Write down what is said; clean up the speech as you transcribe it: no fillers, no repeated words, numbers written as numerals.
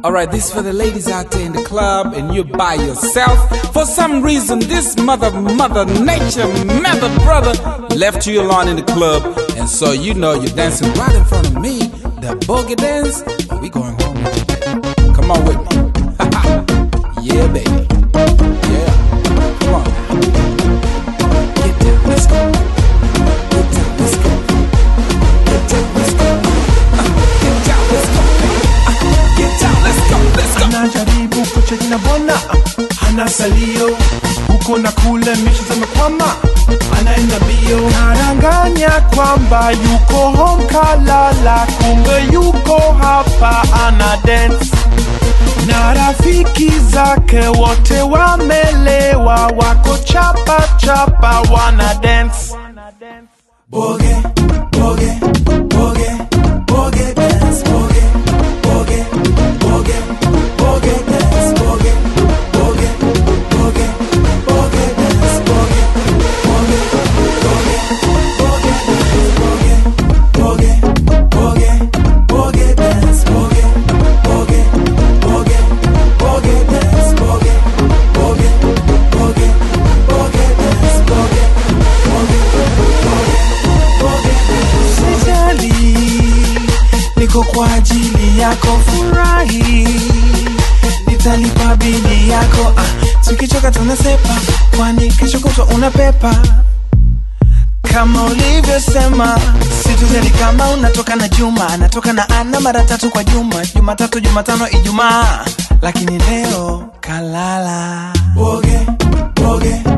Alright, this is for the ladies out there in the club and you're by yourself. For some reason, this mother nature, mother brother left you alone in the club. And so you know you're dancing right in front of me, the boogie dance. Oh, we going home today. Come on with me. Yeah, baby. Yeah. Come on. Get down, let's go. Get down, let's go. Get down, let's go. Get down, let's go. Get down, let's go, let's go. Anajaribu kucheki na bona, hana salio. Huko na kule misha zamekwama, anaenda mbio. Karanganya kwamba yuko home kalala, kumbe yuko hapa ana dance. Na rafiki zake wote wamelewa, wako chapa chapa wana dance. Boge, boge, boge, boge dance, boge, boge, boge, boge dance, boge, boge, boge, boge dance, boge, boge, boge, boge, boge, boge dance, boge, boge, boge, boge dance, boge, boge, boge, boge dance, boge, boge, usijali, niko kwa ajili yako, furahi, nitalipa bili yako. Tukichoka tunasepa, kwani kesho kutwa unapepa. Kama ulivyosema, situjali kama unatoka na Juma, anatoka na Ana mara 3 kwa juma, Jumatatu, Jumatano, Ijumaa, lakini leo kalala. Boge, boge,